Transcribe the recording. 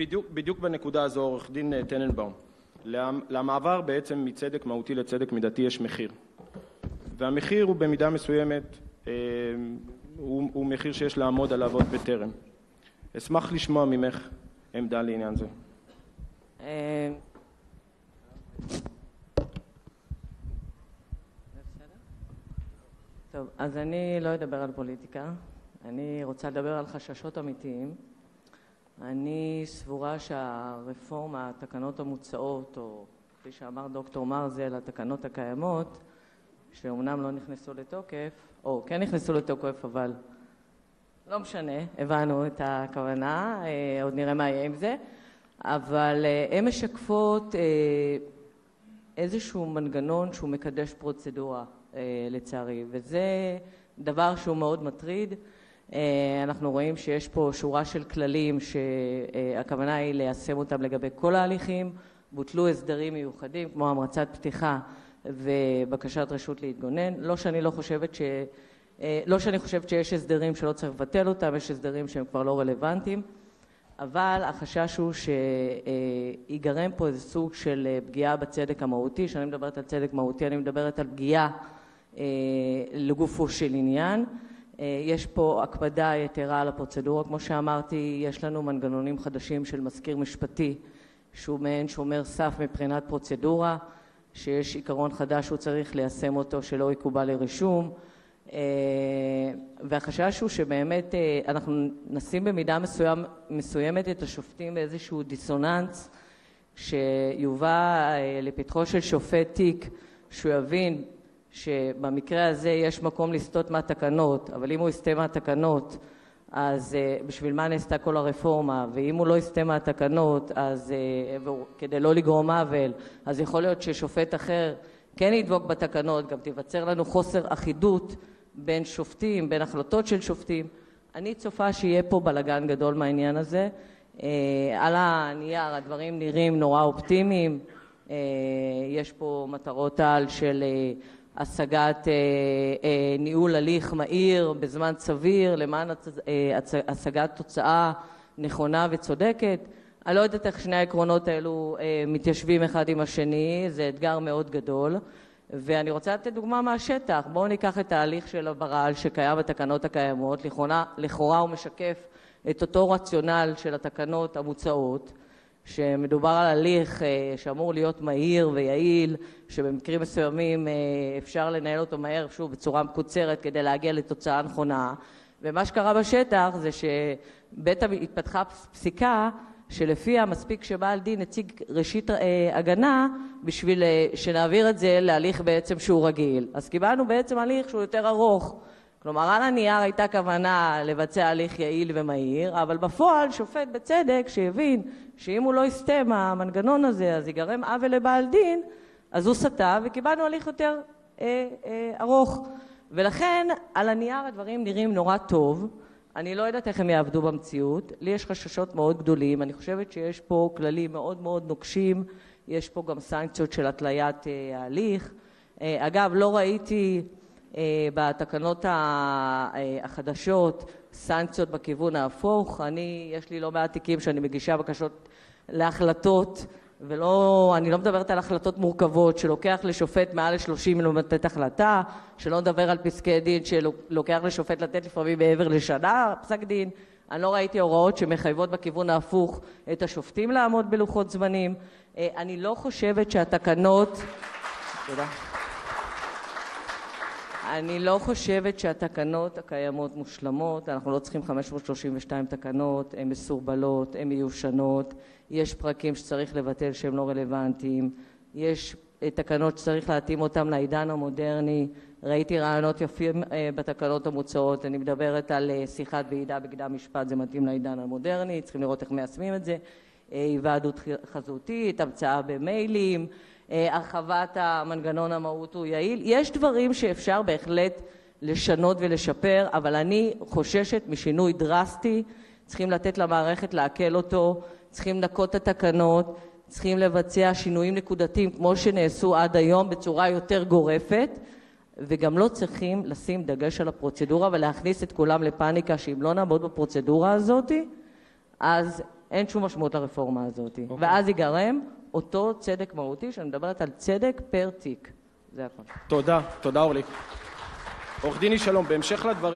בדיוק בנקודה הזו, עורך דין טננבאום. למעבר בעצם מצדק מהותי לצדק מידתי יש מחיר. והמחיר הוא במידה מסוימת, הוא מחיר שיש לעמוד עליו עוד בטרם. אשמח לשמוע ממך עמדה לעניין זה. טוב, אז אני לא אדבר על פוליטיקה, אני רוצה לדבר על חששות אמיתיים. אני סבורה שהרפורמה, התקנות המוצעות, או כפי שאמר דוקטור מרזל, התקנות הקיימות, שאומנם לא נכנסו לתוקף, או כן נכנסו לתוקף, אבל לא משנה, הבנו את הכוונה, עוד נראה מה יהיה עם זה, אבל הן משקפות איזשהו מנגנון שהוא מקדש פרוצדורה, לצערי, וזה דבר שהוא מאוד מטריד. אנחנו רואים שיש פה שורה של כללים שהכוונה היא ליישם אותם לגבי כל ההליכים, בוטלו הסדרים מיוחדים כמו המרצת פתיחה ובקשת רשות להתגונן. לא שאני חושבת שיש הסדרים שלא צריך לבטל אותם, יש הסדרים שהם כבר לא רלוונטיים, אבל החשש הוא שיגרם פה איזה סוג של פגיעה בצדק המהותי. כשאני מדברת על צדק מהותי, אני מדברת על פגיעה לגופו של עניין. יש פה הקפדה יתרה על הפרוצדורה. כמו שאמרתי, יש לנו מנגנונים חדשים של מזכיר משפטי, שהוא מעין שומר סף מבחינת פרוצדורה, שיש עיקרון חדש שהוא צריך ליישם אותו שלא יקובל לרישום. והחשש הוא שבאמת אנחנו נשים במידה מסוימת את השופטים באיזשהו דיסוננס, שיובא לפתחו של שופט תיק, שהוא יבין שבמקרה הזה יש מקום לסטות מהתקנות, אבל אם הוא יסטה מהתקנות, אז בשביל מה נעשתה כל הרפורמה? ואם הוא לא יסטה מהתקנות, אז כדי לא לגרום עוול, אז יכול להיות ששופט אחר כן ידבוק בתקנות, גם תיווצר לנו חוסר אחידות בין שופטים, בין החלטות של שופטים. אני צופה שיהיה פה בלגן גדול מהעניין הזה. על הנייר הדברים נראים נורא אופטימיים. יש פה מטרות על של השגת ניהול הליך מהיר בזמן סביר למען השגת תוצאה נכונה וצודקת. אני לא יודעת איך שני העקרונות האלו מתיישבים אחד עם השני, זה אתגר מאוד גדול. ואני רוצה לתת דוגמה מהשטח. בואו ניקח את ההליך של הבר"ל שקיים בתקנות הקיימות. לכאורה הוא משקף את אותו רציונל של התקנות המוצעות, שמדובר על הליך שאמור להיות מהיר ויעיל, שבמקרים מסוימים אפשר לנהל אותו מהר, שוב, בצורה מקוצרת כדי להגיע לתוצאה נכונה. ומה שקרה בשטח זה התפתחה פסיקה שלפיה מספיק שבעל דין הציג ראשית הגנה בשביל שנעביר את זה להליך בעצם שהוא רגיל. אז קיבלנו בעצם הליך שהוא יותר ארוך. כלומר, על הנייר הייתה כוונה לבצע הליך יעיל ומהיר, אבל בפועל שופט בצדק שהבין שאם הוא לא יסטה מהמנגנון הזה, אז ייגרם עוול לבעל דין, אז הוא סטה וקיבלנו הליך יותר ארוך. ולכן על הנייר הדברים נראים נורא טוב. אני לא יודעת איך הם יעבדו במציאות. לי יש חששות מאוד גדולים. אני חושבת שיש פה כללים מאוד מאוד נוקשים. יש פה גם סנקציות של התליית ההליך. אגב, לא ראיתי בתקנות החדשות סנקציות בכיוון ההפוך. יש לי לא מעט תיקים שאני מגישה בקשות להחלטות, אני לא מדברת על החלטות מורכבות, שלוקח לשופט מעל 30 לתת החלטה, שלא נדבר על פסקי דין שלוקח לשופט לתת לפעמים מעבר לשנה פסק דין. אני לא ראיתי הוראות שמחייבות בכיוון ההפוך את השופטים לעמוד בלוחות זמנים. אני לא חושבת שהתקנות... תודה. אני לא חושבת שהתקנות הקיימות מושלמות. אנחנו לא צריכים 532 תקנות, הן מסורבלות, הן מיושנות, יש פרקים שצריך לבטל שהם לא רלוונטיים, יש תקנות שצריך להתאים אותם לעידן המודרני. ראיתי רעיונות יפים בתקנות המוצעות. אני מדברת על שיחת ועידה בקדם משפט, זה מתאים לעידן המודרני, צריכים לראות איך מיישמים את זה. היוועדות חזותית, המצאה במיילים, הרחבת המנגנון המהות הוא יעיל. יש דברים שאפשר בהחלט לשנות ולשפר, אבל אני חוששת משינוי דרסטי. צריכים לתת למערכת להקל אותו, צריכים לנקות את התקנות, צריכים לבצע שינויים נקודתיים כמו שנעשו עד היום בצורה יותר גורפת, וגם לא צריכים לשים דגש על הפרוצדורה ולהכניס את כולם לפאניקה שאם לא נעמוד בפרוצדורה הזאת, אז אין שום משמעות לרפורמה הזאת. ואז ייגרם אותו צדק מהותי, שאני מדברת על צדק פר תיק. זה הכל. תודה אורלי. עורך דין שלום, בהמשך לדברים